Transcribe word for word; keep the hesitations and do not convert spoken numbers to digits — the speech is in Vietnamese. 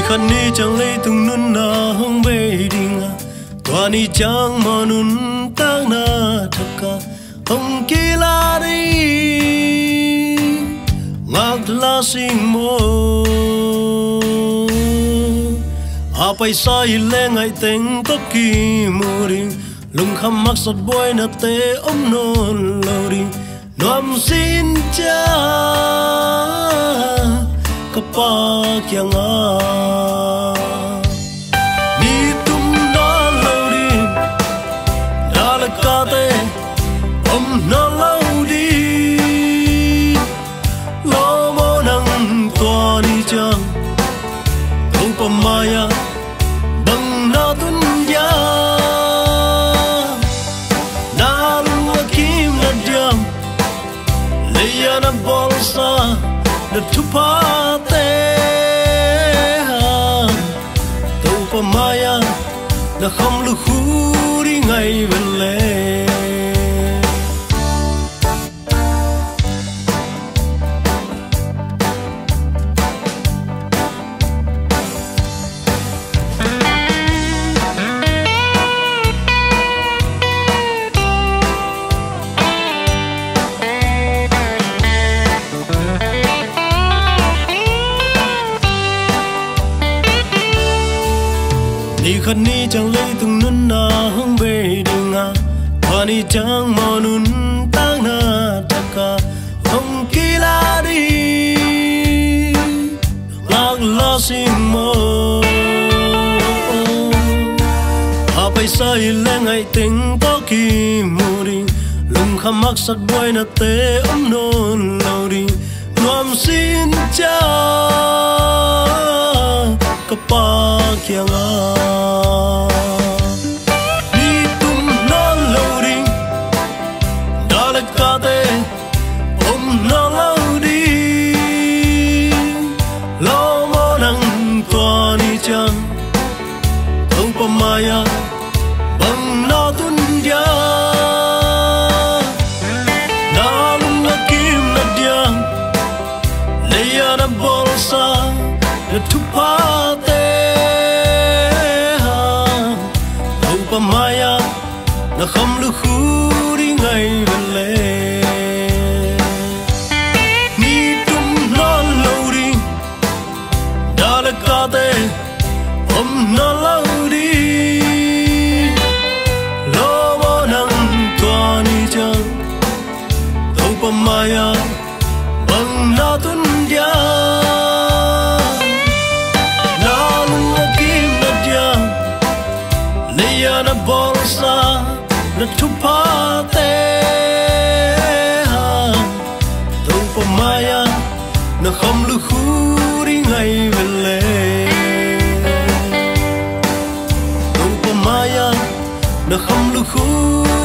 khăn ni chẳng lấy tung nun na hong bê đình à tua ni chẳng mà nun tang na thaka hong kia la đi ngạc la sing mo à bay xa lên ngày tiếng có kỳ mùa đi lung khăm mắc sọt bôi na tê ôm non lâu đi nom xin cha kapa kyang a ni tum na lâu đi na la ka te om na lâu đi lo mo nang tua đi chang không pa maya bang na tun ya na lu kim na diam le ya na bolsa na thupa te tàu pa maya na không lu khu đi ngày về lệ ni khăn ni chẳng lấy tung nun na hong bê đình à hoa ni chẳng mà nun tang na thaka hong kia la đi ngạc la sing mo à bay xa lên ngày tình có kỳ mùa đi lung khăm mắc sắt bôi na tê ấm non lâu đi nom xin cha kapa kyang a ni tum na lâu đi da la ka te om na lâu đi lo mo nang tua ni chang thâu pa maya bang na tun ya na lung na kim na diang le ya na bolsa na thupa maya na không lu khu đi ngày về lệ ni tum non lâu đi đã là ca te om na lâu đi lo mo nang tua ni chang thâu pa maya bang na tun ya na lung kim na dia na bolsa na thupa te tàu pa maya na không lu khu đi ngày về lệ tàu pa maya na không lu khu